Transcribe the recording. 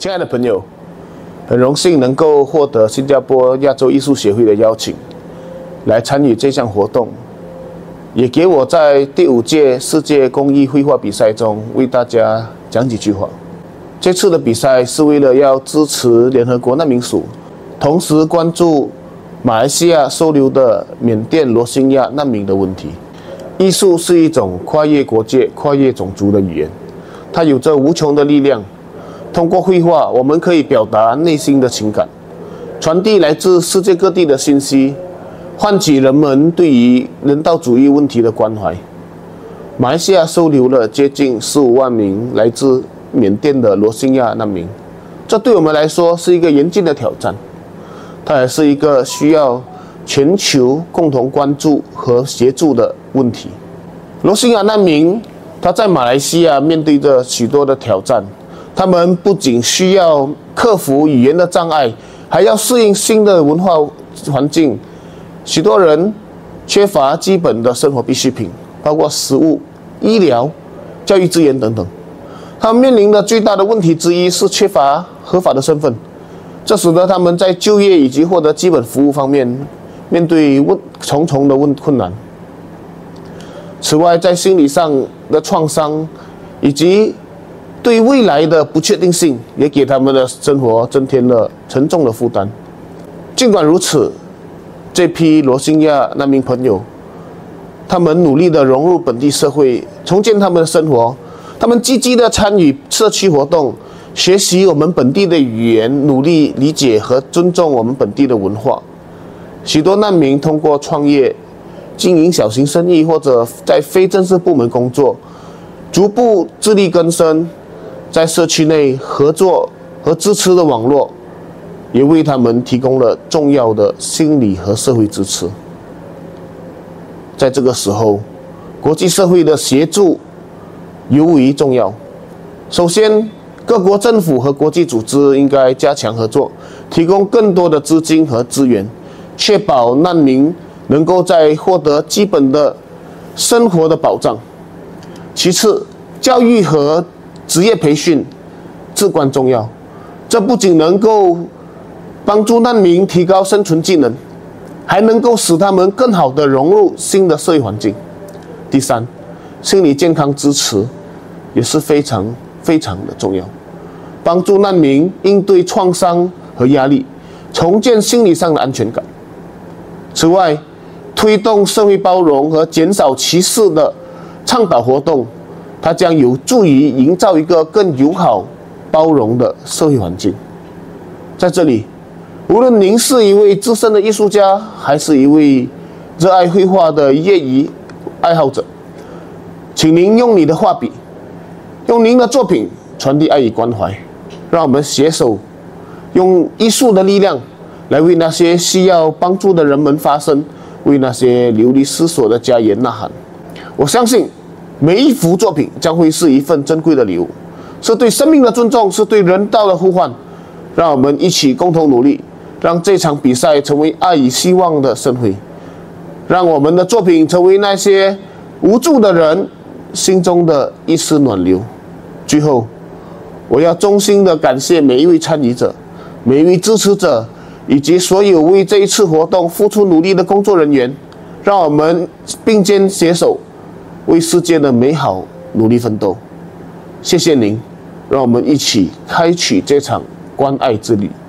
亲爱的朋友，很荣幸能够获得新加坡亚洲艺术协会的邀请，来参与这项活动，也给我在第5届世界公益绘画比赛中为大家讲几句话。这次的比赛是为了要支持联合国难民署，同时关注马来西亚收留的缅甸罗兴亚难民的问题。艺术是一种跨越国界、跨越种族的语言，它有着无穷的力量。通过绘画，我们可以表达内心的情感，传递来自世界各地的信息，唤起人们对于人道主义问题的关怀。马来西亚收留了接近15万名来自缅甸的罗兴亚难民，这对我们来说是一个严峻的挑战，它也是一个需要全球共同关注和协助的问题。罗兴亚难民，他在马来西亚面对着许多的挑战。他们不仅需要克服语言的障碍，还要适应新的文化环境。许多人缺乏基本的生活必需品，包括食物、医疗、教育资源等等。他们面临的最大的问题之一是缺乏合法的身份，这使得他们在就业以及获得基本服务方面面对重重的困难。此外，在心理上的创伤以及对未来的不确定性，也给他们的生活增添了沉重的负担。尽管如此，这批罗兴亚难民朋友，他们努力地融入本地社会，重建他们的生活。他们积极地参与社区活动，学习我们本地的语言，努力理解和尊重我们本地的文化。许多难民通过创业、经营小型生意，或者在非正式部门工作，逐步自力更生。在社区内合作和支持的网络，也为他们提供了重要的心理和社会支持。在这个时候，国际社会的协助尤为重要。首先，各国政府和国际组织应该加强合作，提供更多的资金和资源，确保难民能够在获得基本的生活的保障。其次，教育和职业培训至关重要，这不仅能够帮助难民提高生存技能，还能够使他们更好地融入新的社会环境。第三，心理健康支持也是非常的重要，帮助难民应对创伤和压力，重建心理上的安全感。此外，推动社会包容和减少歧视的倡导活动，它将有助于营造一个更友好、包容的社会环境。在这里，无论您是一位资深的艺术家，还是一位热爱绘画的业余爱好者，请您用你的画笔，用您的作品传递爱与关怀。让我们携手，用艺术的力量来为那些需要帮助的人们发声，为那些流离失所的家园呐喊。我相信每一幅作品将会是一份珍贵的礼物，是对生命的尊重，是对人道的呼唤。让我们一起共同努力，让这场比赛成为爱与希望的盛会，让我们的作品成为那些无助的人心中的一丝暖流。最后，我要衷心的感谢每一位参与者、每一位支持者，以及所有为这一次活动付出努力的工作人员。让我们并肩携手，为世界的美好努力奋斗。谢谢您，让我们一起开启这场关爱之旅。